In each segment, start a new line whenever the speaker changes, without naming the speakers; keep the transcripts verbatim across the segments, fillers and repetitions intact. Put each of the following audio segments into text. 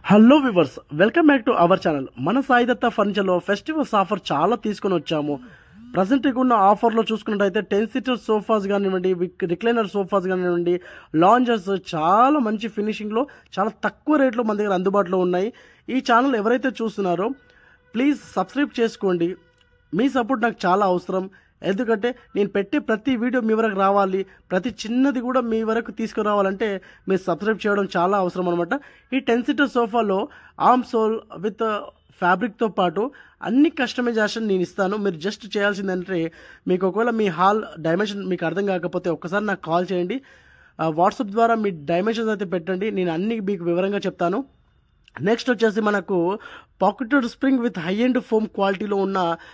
Hello viewers, welcome back to our channel. మన సాయి దత్త ఫర్నిచర్లో festivals offer చాలా తీసుకొని వచ్చాము. ప్రజెంట్ ఉన్న ఆఫర్లో చూసుకున్నట్టయితే టెన్ సీటర్ సోఫాస్ కానివ్వండి, రిక్లైనర్ సోఫాస్ కానివ్వండి, లాంజర్స్ చాలా మంచి ఫినిషింగ్లో చాలా తక్కువ రేట్లో మన దగ్గర అందుబాటులో ఉన్నాయి. ఈ ఛానల్ ఎవరైతే చూస్తున్నారో ప్లీజ్ సబ్స్క్రైబ్ చేసుకోండి. మీ సపోర్ట్ నాకు చాలా అవసరం. ఎందుకంటే నేను పెట్టే ప్రతి వీడియో మీ వరకు రావాలి, ప్రతి చిన్నది కూడా మీ వరకు తీసుకురావాలంటే మీరు సబ్స్క్రైబ్ చేయడం చాలా అవసరం అనమాట. ఈ టెన్ సీటర్ సోఫాలో ఆర్మ్ సోల్ విత్ ఫ్యాబ్రిక్తో పాటు అన్ని కస్టమైజేషన్ నేను ఇస్తాను. మీరు జస్ట్ చేయాల్సిందంటే, మీకు ఒకవేళ మీ హాల్ డైమెన్షన్ మీకు అర్థం కాకపోతే ఒక్కసారి నాకు కాల్ చేయండి. వాట్సాప్ ద్వారా మీ డైమెన్షన్స్ అయితే పెట్టండి, నేను అన్ని మీకు వివరంగా చెప్తాను. నెక్స్ట్ వచ్చేసి మనకు pocketed spring with high and foam క్వాలిటీలో ఉన్న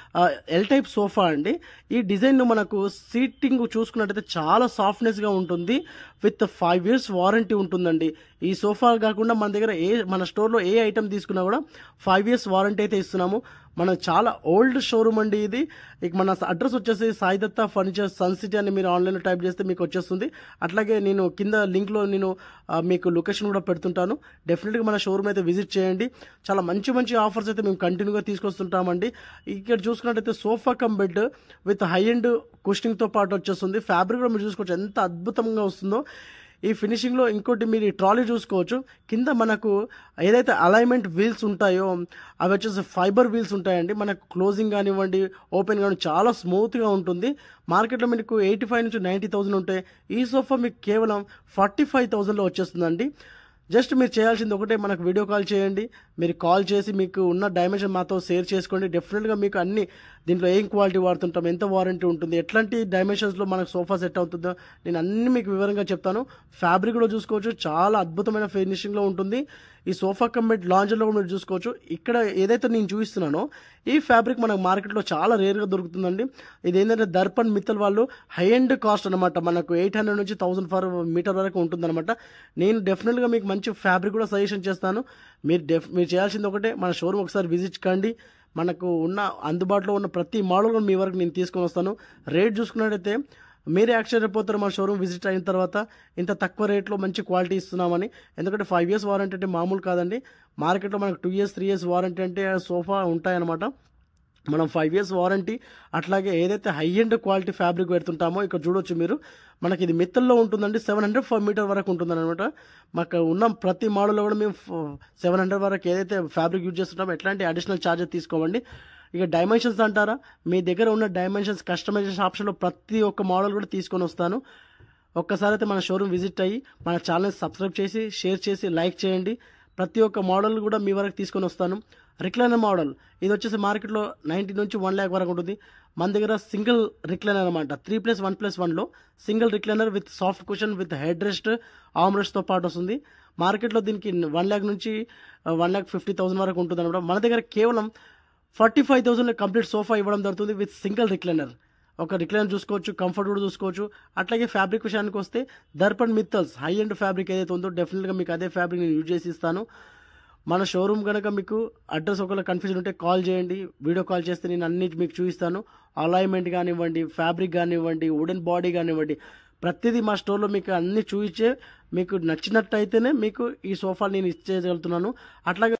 ఎల్ టైప్ సోఫా అండి. ఈ డిజైన్ మనకు సీటింగ్ చూసుకున్నట్టయితే చాలా సాఫ్ట్నెస్గా ఉంటుంది. విత్ ఫైవ్ ఇయర్స్ వారంటీ ఉంటుందండి. ఈ సోఫా కాకుండా మన దగ్గర ఏ మన స్టోర్లో ఏ ఐటమ్ తీసుకున్నా కూడా ఫైవ్ ఇయర్స్ వారంటీ అయితే ఇస్తున్నాము. మన చాలా ఓల్డ్ షోరూమ్ అండి ఇది. ఇక మన అడ్రస్ వచ్చేసి సాయి దత్త ఫర్నిచర్ సన్సిటీ అని మీరు ఆన్లైన్లో టైప్ చేస్తే మీకు వచ్చేస్తుంది. అట్లాగే నేను కింద లింక్లో నేను మీకు లొకేషన్ కూడా పెడుతుంటాను. డెఫినెట్గా మన షోరూమ్ అయితే విజిట్ చేయండి. చాలా మంచి మంచి ఆఫర్స్ అయితే మేము కంటిన్యూగా తీసుకొస్తుంటామండి. ఇక్కడ చూసుకున్నట్టయితే sofa cum bed with high and కుషనింగ్తో పాటు వచ్చేస్తుంది. ఫ్యాబ్రిక్ కూడా మీరు చూసుకోవచ్చు ఎంత అద్భుతంగా వస్తుందో. ఈ ఫినిషింగ్లో ఇంకోటి మీరు ఈ ట్రాలీ చూసుకోవచ్చు. కింద మనకు ఏదైతే అలైన్మెంట్ వీల్స్ ఉంటాయో అవి వచ్చేసి ఫైబర్ వీల్స్ ఉంటాయండి. మనకు క్లోజింగ్ కానివ్వండి, ఓపెన్ కానివ్వండి చాలా స్మూత్గా ఉంటుంది. మార్కెట్లో మీకు ఎయిటీ ఫైవ్ నుంచి నైంటీ థౌసండ్ ఉంటాయి. ఈ సోఫా మీకు కేవలం ఫార్టీ ఫైవ్ థౌసండ్లో వచ్చేస్తుందండి. జస్ట్ మీరు చేయాల్సింది ఒకటే, మనకు వీడియో కాల్ చేయండి. మీరు కాల్ చేసి మీకు ఉన్న డైమెన్షన్ మాతో షేర్ చేసుకోండి. డెఫినెట్గా మీకు అన్ని దీంట్లో ఏం క్వాలిటీ వాడుతుంటాం, ఎంత వారంటీ ఉంటుంది, ఎట్లాంటి డైమెన్షన్స్లో మనకు సోఫా సెట్ అవుతుందో నేను అన్ని మీకు వివరంగా చెప్తాను. ఫ్యాబ్రిక్ కూడా చూసుకోవచ్చు, చాలా అద్భుతమైన ఫినిషింగ్లో ఉంటుంది. ఈ సోఫా కమ్ లాంజర్లో కూడా మీరు చూసుకోవచ్చు. ఇక్కడ ఏదైతే నేను చూపిస్తున్నానో ఈ ఫ్యాబ్రిక్ మనకు మార్కెట్లో చాలా రేర్గా దొరుకుతుందండి. ఇది ఏంటంటే దర్పణ్ మిత్తల్ వాళ్ళు హై ఎండ్ కాస్ట్ అనమాట. మనకు ఎయిట్ హండ్రెడ్ నుంచి థౌసండ్ ఫర్ మీటర్ వరకు ఉంటుందన్నమాట. నేను డెఫినెట్గా మీకు మంచి ఫ్యాబ్రిక్ కూడా సజెషన్ చేస్తాను. మీరు డెఫ్ మీరు చేయాల్సింది ఒకటే, మన షోరూమ్ ఒకసారి విజిట్ కండి. మనకు ఉన్న అందుబాటులో ఉన్న ప్రతి మోడల్ కూడా మీ వరకు నేను తీసుకొని వస్తాను. రేట్ చూసుకున్నట్టయితే మీరే ఆశ్చర్యపోతారు మన షోరూమ్ విజిట్ అయిన తర్వాత ఇంత తక్కువ రేట్లో మంచి క్వాలిటీ ఇస్తున్నామని. ఎందుకంటే ఫైవ్ ఇయర్స్ వారంటీ అంటే మామూలు కాదండి. మార్కెట్లో మనకు two years three years warranty అంటే సోఫా ఉంటాయన్నమాట. మనం ఫైవ్ ఇయర్స్ వారంటీ, అట్లాగే ఏదైతే హై ఎండ్ క్వాలిటీ ఫ్యాబ్రిక్ పెడుతుంటామో ఇక్కడ చూడొచ్చు మీరు. మనకి ఇది మిత్తల్లో ఉంటుందండి. సెవెన్ హండ్రెడ్ ఫర్ మీటర్ వరకు ఉంటుందన్నమాట. మాకు ఉన్న ప్రతి మోడల్లో కూడా మేము సెవెన్ హండ్రెడ్ వరకు ఏదైతే ఫ్యాబ్రిక్ యూజ్ చేస్తుంటామో ఎట్లాంటి అడిషనల్ ఛార్జెస్ తీసుకోమండి. ఇక డైమెన్షన్స్ అంటారా, మీ దగ్గర ఉన్న డైమెన్షన్స్ కస్టమైజేషన్ ఆప్షన్లో ప్రతి ఒక్క మోడల్ కూడా తీసుకొని వస్తాను. ఒక్కసారి అయితే మన షోరూమ్ విజిట్ అయ్యి మన ఛానల్ సబ్స్క్రైబ్ చేసి షేర్ చేసి లైక్ చేయండి. ప్రతి ఒక్క మోడల్ కూడా మీ వరకు తీసుకొని వస్తాను. రిక్లైనర్ మోడల్ ఇది వచ్చేసి మార్కెట్లో నైంటీ నుంచి వన్ ల్యాక్ వరకు ఉంటుంది. మన దగ్గర సింగిల్ రిక్లైనర్ అనమాట. త్రీ ప్లస్ వన్ ప్లస్ వన్లో single recliner with soft cushion with head rest arm రెస్ట్తో పాటు వస్తుంది. మార్కెట్లో దీనికి వన్ ల్యాక్ నుంచి వన్ ల్యాక్ ఫిఫ్టీ థౌసండ్ వరకు ఉంటుంది అనమాట. మన దగ్గర కేవలం forty five thousand complete sofa ఇవ్వడం జరుగుతుంది విత్ సింగిల్ రిక్లైనర్. ఒక రిక్లైనర్ చూసుకోవచ్చు, కంఫర్ట్ కూడా చూసుకోవచ్చు. అట్లాగే ఫ్యాబ్రిక్ విషయానికి వస్తే Darpan Mittals high end fabric ఏదైతే ఉందో డెఫినెట్గా మీకు అదే ఫ్యాబ్రిక్ నేను యూజ్ చేసి ఇస్తాను. మన షోరూమ్ కనుక మీకు అడ్రస్ ఒకవేళ కన్ఫ్యూజన్ ఉంటే కాల్ చేయండి. వీడియో కాల్ చేస్తే నేను అన్ని మీకు చూపిస్తాను. అలైన్మెంట్ కానివ్వండి, ఫ్యాబ్రిక్ కానివ్వండి, వుడెన్ బాడీ కానివ్వండి, ప్రతిదీ మా స్టోర్లో మీకు అన్ని చూపించే మీకు నచ్చినట్టు అయితేనే మీకు ఈ సోఫా నేను ఇచ్చేయగలుగుతున్నాను. అట్లాగే